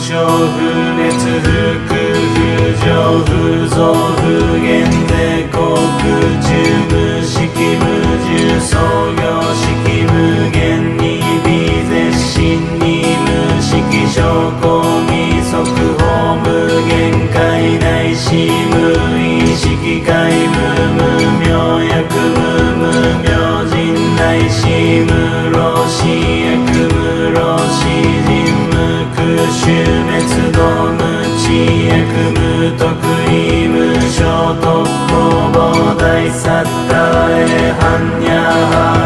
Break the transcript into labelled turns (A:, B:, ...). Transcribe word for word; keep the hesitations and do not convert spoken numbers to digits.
A: 生不滅不空不浄不増不減で国中無色無住創業式無限に微絶心に無色証拠未速報無限界内し無意識界無無明薬無無明人内し無老死薬無老死人無空終滅道無知薬無得意無償特攻膨大サッタエハンニャハ